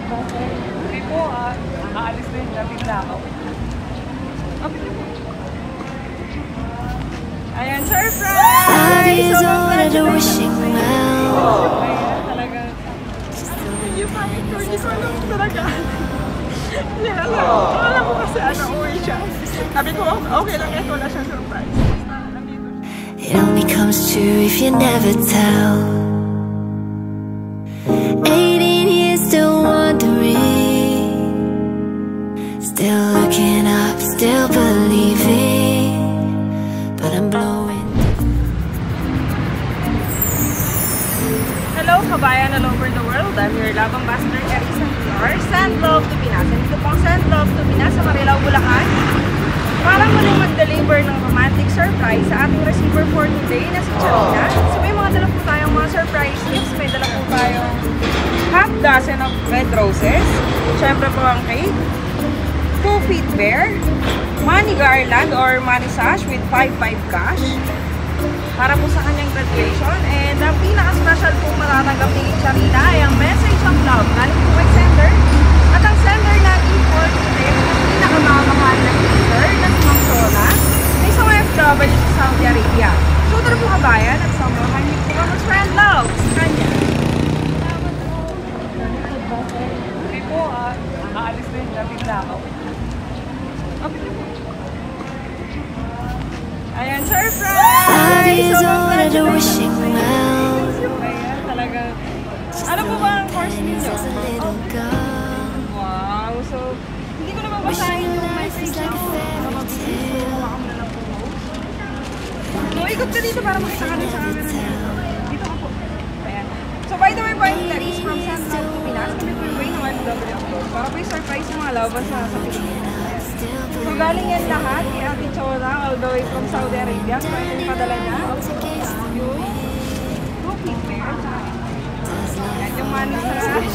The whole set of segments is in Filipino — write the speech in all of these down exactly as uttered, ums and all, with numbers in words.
Hindi po, ah, aalis na yung natin na ako. Okay na po. Ayan, surprise! So, congratulations! Ayan, talaga. Hindi pa, hindi ko alam talaga. Hindi alam. Alam ko kasi ano, uwi siya. Sabi ko, okay lang ito, wala siyang surprise. It only comes true if you never tell. Eighteen years still wondering, still looking up, still believing, but I'm blowing. Hello kabayan all over the world, I'm your Laban Ambassador Charina. Send love to Pinas. And dito pong send love to Pinas sa Marilao, Bulacan para muling mag-deliver ng romantic surprise sa ating receiver for today na si Charina. So may mga dala po tayong mga surprise gifts. May dala po tayong half dozen of red roses, syempre po ang cake, two feet bear, money garland or money sash with five five cash para po sa kanyang graduation. And ang pinaka-special po matatanggap ni Charina ay ang message of love galing po kay sender. At ang sender natin po today ay ang pinakamamahal na sister na si Mam Chona na isang O F W sa Saudi Arabia. So tara po kabayan at samahan niyo po ang friend love sa kanya. Hindi po, ah, aalis na yung natin na ako. Okay na po. Ayan, surprise! Eyes on the wishing well. Ayan, talaga. Ano po ba ang course ninyo? Wow, so hindi ko na mabasahin yung message na ako. So, ikot ka dito para makita ka din sa camera niya. Dito ka po. Ayan. So, by the way, by the way, is from San Love to Pinas. Kami po yung way ng M W upload. Para po yung surprise yung mga laban sa Pilipinas. So, galing yan lahat kay Ate Chona all the way from Saudi Arabia. So, yung padala niya. Yung two feet bear. Yan yung money sash.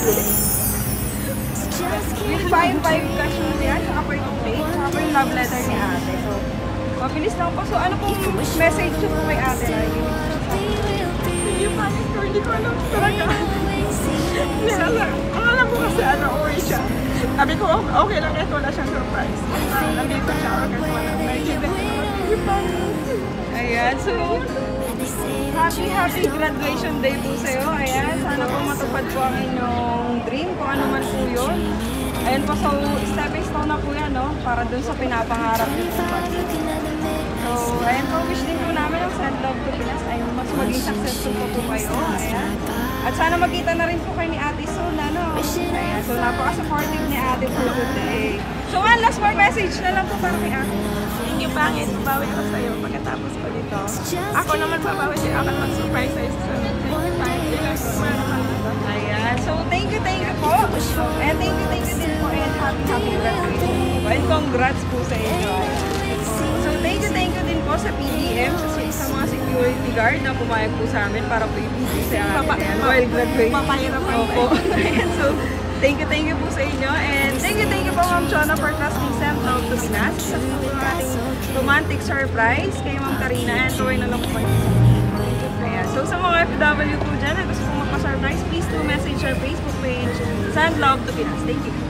Yung five five cash mo yan. Saka po yung plate. Saka po yung love letter ni Ate. So, mabilis lang po. So, ano pong message nyo po kay Ate? Hindi pa, hindi ko alam talaga. Hindi alam. Ang alam ko kasi ano, uwi siya. Sabi ko, okay lang ito, wala siyang surprise. Nandito siya, okay, wala. Hindi pa. Ayan, so, happy, happy graduation day po sa'yo. Ayan, sana po matupad po ang inyong dream, kung ano man po yun. Ayan po, so, stepping stone na po yan, no? Para dun sa pinapangarap niyo po. So, ayan po, wish din po namin ang send love to Pinas ay mas maging successful po po kayo. Ayan. At sana magkita na rin po kayo ni Ate soon, ano? Ayan, so napaka-supportive ni Ate po today. So, one last more message na lang po para kay Ate. Thank you, Pangit. Bawi ako sa'yo pagkatapos ko dito. Ako naman babawi sa'yo. Ako naman surprise sa'yo sa Ayan. So, thank you, thank you po. And thank you, thank you din po. And happy, happy graduation po. And congrats po sa inyo. So, thank you, thank you din po sa P D M, sa, sa mga security guard na pumayag po sa amin para po i-busy sa atin. While graduating. Papahirap ako. Opo. Ayan. So, thank you, thank you po sa inyo. And thank you, thank you po, Mam Chona, for trusting Send Love to Pinas. Sa ating romantic surprise kay Mam Charina. And tuloy na lang po kayo. Ayan. So, sa mga F W po dyan na gusto pong magpa-surprise, please do message our Facebook page, Send Love to Pinas. Thank you.